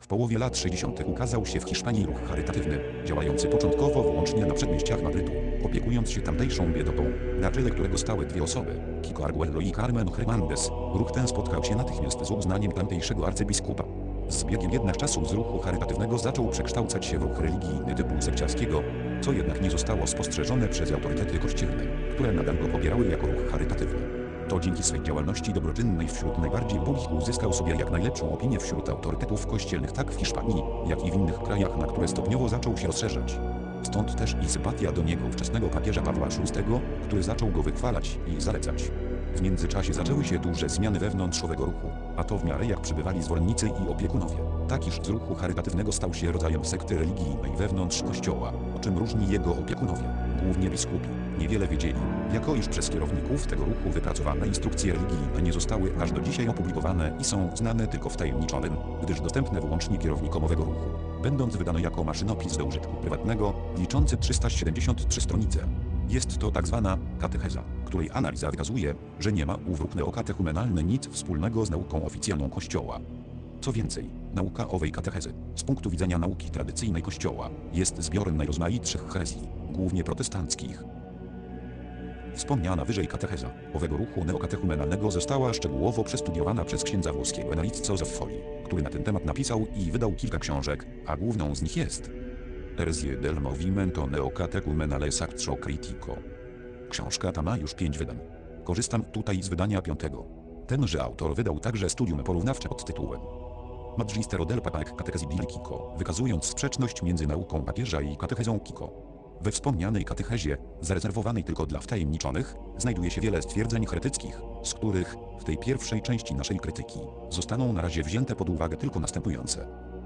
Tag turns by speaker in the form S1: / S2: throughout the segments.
S1: połowie lat 60. ukazał się w Hiszpanii ruch charytatywny, działający początkowo wyłącznie na przedmieściach Madrytu, opiekując się tamtejszą biedotą, na czele którego stały dwie osoby, Kiko Arguello i Carmen Hernández. Ruch ten spotkał się natychmiast z uznaniem tamtejszego arcybiskupa. Z biegiem jednak czasu z ruchu charytatywnego zaczął przekształcać się w ruch religijny typu sekciarskiego, co jednak nie zostało spostrzeżone przez autorytety kościelne, które nadal go pobierały jako ruch charytatywny. To dzięki swej działalności dobroczynnej wśród najbardziej ubogich uzyskał sobie jak najlepszą opinię wśród autorytetów kościelnych tak w Hiszpanii, jak i w innych krajach, na które stopniowo zaczął się rozszerzać. Stąd też i sympatia do niego ówczesnego papieża Pawła VI, który zaczął go wychwalać i zalecać. W międzyczasie zaczęły się duże zmiany wewnątrz owego ruchu, a to w miarę jak przybywali zwolennicy i opiekunowie. Tak iż z ruchu charytatywnego stał się rodzajem sekty religijnej wewnątrz kościoła, o czym różni jego opiekunowie, głównie biskupi, niewiele wiedzieli, jako iż przez kierowników tego ruchu wypracowane instrukcje religijne nie zostały aż do dzisiaj opublikowane i są znane tylko wtajemniczonym, gdyż dostępne wyłącznie kierownikom owego ruchu, będąc wydane jako maszynopis do użytku prywatnego, liczący 373 stronice. Jest to tak zwana katecheza, której analiza wykazuje, że nie ma ów ruch neokatechumenalny nic wspólnego z nauką oficjalną Kościoła. Co więcej, nauka owej katechezy, z punktu widzenia nauki tradycyjnej Kościoła, jest zbiorem najrozmaitszych herezji, głównie protestanckich. Wspomniana wyżej katecheza owego ruchu neokatechumenalnego została szczegółowo przestudiowana przez księdza włoskiego Enrico Zeffoli, który na ten temat napisał i wydał kilka książek, a główną z nich jest Herezje del Movimento Neocatechumenale Sacro Critico. Książka ta ma już 5 wydań. Korzystam tutaj z wydania 5. Tenże autor wydał także studium porównawcze pod tytułem Magistero del Papa ec Catechesi Kiko, wykazując sprzeczność między nauką papieża i katechezą Kiko. We wspomnianej katechezie, zarezerwowanej tylko dla wtajemniczonych, znajduje się wiele stwierdzeń heretyckich, z których, w tej pierwszej części naszej krytyki, zostaną na razie wzięte pod uwagę tylko następujące.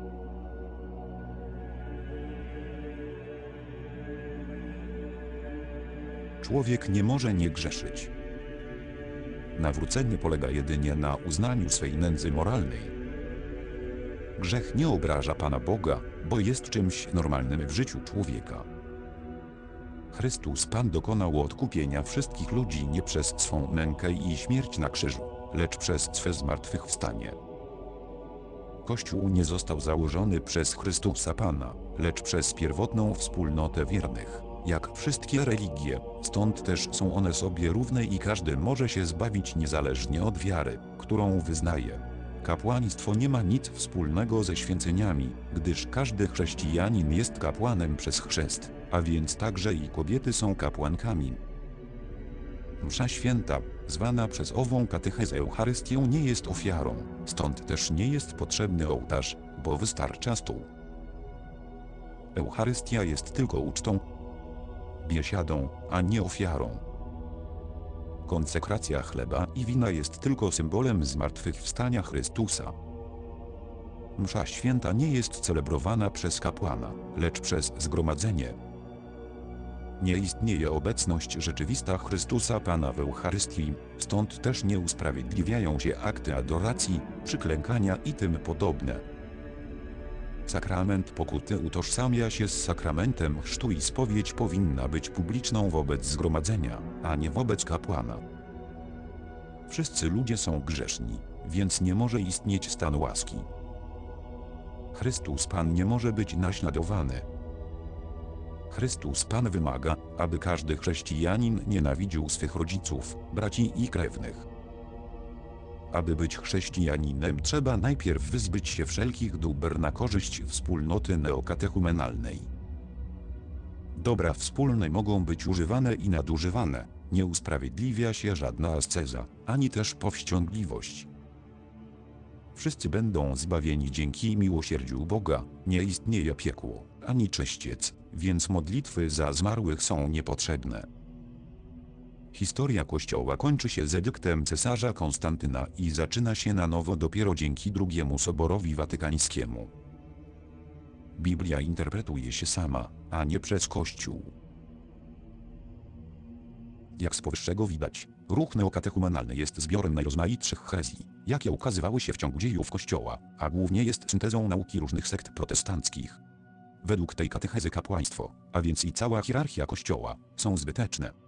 S1: Człowiek nie może nie grzeszyć. Nawrócenie polega jedynie na uznaniu swej nędzy moralnej. Grzech nie obraża Pana Boga, bo jest czymś normalnym w życiu człowieka. Chrystus Pan dokonał odkupienia wszystkich ludzi nie przez swą mękę i śmierć na krzyżu, lecz przez swe zmartwychwstanie. Kościół nie został założony przez Chrystusa Pana, lecz przez pierwotną wspólnotę wiernych, jak wszystkie religie, stąd też są one sobie równe i każdy może się zbawić niezależnie od wiary, którą wyznaje. Kapłaństwo nie ma nic wspólnego ze święceniami, gdyż każdy chrześcijanin jest kapłanem przez chrzest, a więc także i kobiety są kapłankami. Msza święta, zwana przez ową katechezę Eucharystią, nie jest ofiarą, stąd też nie jest potrzebny ołtarz, bo wystarcza stół. Eucharystia jest tylko ucztą, biesiadą, a nie ofiarą. Konsekracja chleba i wina jest tylko symbolem zmartwychwstania Chrystusa. Msza święta nie jest celebrowana przez kapłana, lecz przez zgromadzenie. Nie istnieje obecność rzeczywista Chrystusa Pana w Eucharystii, stąd też nie usprawiedliwiają się akty adoracji, przyklękania i tym podobne. Sakrament pokuty utożsamia się z sakramentem chrztu i spowiedź powinna być publiczną wobec zgromadzenia, a nie wobec kapłana. Wszyscy ludzie są grzeszni, więc nie może istnieć stan łaski. Chrystus Pan nie może być naśladowany. Chrystus Pan wymaga, aby każdy chrześcijanin nienawidził swych rodziców, braci i krewnych. Aby być chrześcijaninem trzeba najpierw wyzbyć się wszelkich dóbr na korzyść wspólnoty neokatechumenalnej. Dobra wspólne mogą być używane i nadużywane, nie usprawiedliwia się żadna asceza, ani też powściągliwość. Wszyscy będą zbawieni dzięki miłosierdziu Boga, nie istnieje piekło, ani czyściec, więc modlitwy za zmarłych są niepotrzebne. Historia Kościoła kończy się z edyktem cesarza Konstantyna i zaczyna się na nowo dopiero dzięki II Soborowi Watykańskiemu. Biblia interpretuje się sama, a nie przez Kościół. Jak z powyższego widać, ruch neokatechumenalny jest zbiorem najrozmaitszych herezji, jakie ukazywały się w ciągu dziejów Kościoła, a głównie jest syntezą nauki różnych sekt protestanckich. Według tej katechezy kapłaństwo, a więc i cała hierarchia Kościoła, są zbyteczne.